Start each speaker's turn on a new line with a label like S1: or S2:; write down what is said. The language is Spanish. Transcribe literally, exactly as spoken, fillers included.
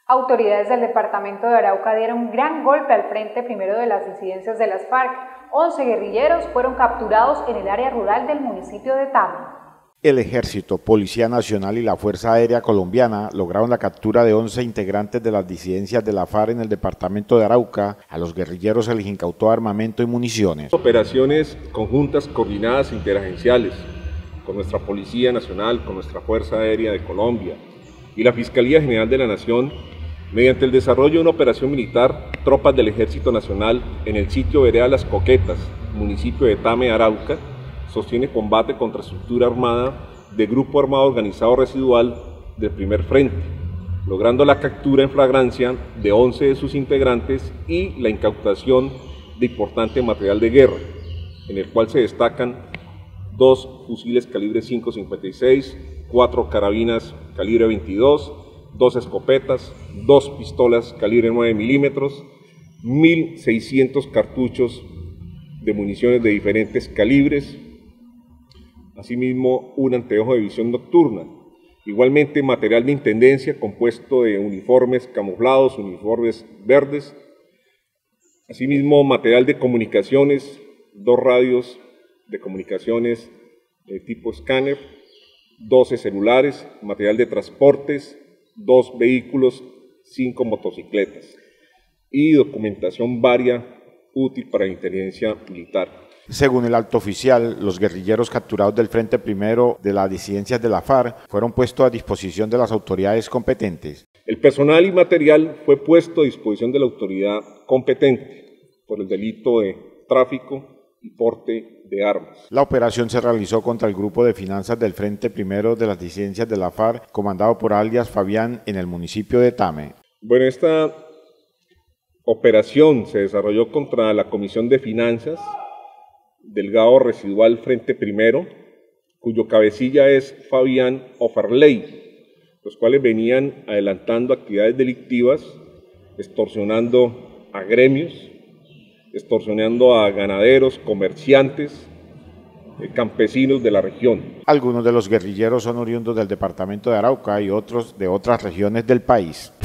S1: Autoridades del departamento de Arauca dieron un gran golpe al frente primero de las disidencias de las FARC. once guerrilleros fueron capturados en el área rural del municipio de Tame.
S2: El Ejército, Policía Nacional y la Fuerza Aérea Colombiana lograron la captura de once integrantes de las disidencias de la FARC en el departamento de Arauca. A los guerrilleros se les incautó armamento y municiones.
S3: Operaciones conjuntas, coordinadas, interagenciales, con nuestra Policía Nacional, con nuestra Fuerza Aérea de Colombia y la Fiscalía General de la Nación, mediante el desarrollo de una operación militar, tropas del Ejército Nacional en el sitio Vereda Las Coquetas, municipio de Tame, Arauca, sostiene combate contra estructura armada de Grupo Armado Organizado Residual del Primer Frente, logrando la captura en flagrancia de once de sus integrantes y la incautación de importante material de guerra, en el cual se destacan dos fusiles calibre cinco cincuenta y seis, cuatro carabinas calibre veintidós, dos escopetas, dos pistolas calibre nueve milímetros, mil seiscientos cartuchos de municiones de diferentes calibres, asimismo un anteojo de visión nocturna, igualmente material de intendencia compuesto de uniformes camuflados, uniformes verdes, asimismo material de comunicaciones, dos radios de comunicaciones de tipo escáner, doce celulares, material de transportes, dos vehículos, cinco motocicletas y documentación varia útil para la inteligencia militar.
S2: Según el alto oficial, los guerrilleros capturados del Frente Primero de las disidencias de la FARC fueron puestos a disposición de las autoridades competentes.
S3: El personal y material fue puesto a disposición de la autoridad competente por el delito de tráfico y porte de armas.
S2: La operación se realizó contra el grupo de finanzas del Frente Primero de las disidencias de la FARC, comandado por alias Fabián, en el municipio de Tame.
S3: Bueno, esta operación se desarrolló contra la Comisión de Finanzas del Gado Residual Frente Primero, cuyo cabecilla es Fabián Ofarley, los cuales venían adelantando actividades delictivas, extorsionando a gremios, extorsionando a ganaderos, comerciantes, eh, campesinos de la región.
S2: Algunos de los guerrilleros son oriundos del departamento de Arauca y otros de otras regiones del país.